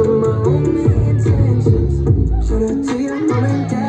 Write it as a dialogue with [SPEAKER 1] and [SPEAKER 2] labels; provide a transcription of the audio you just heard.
[SPEAKER 1] of my only intentions. Shout out to your mom and dad.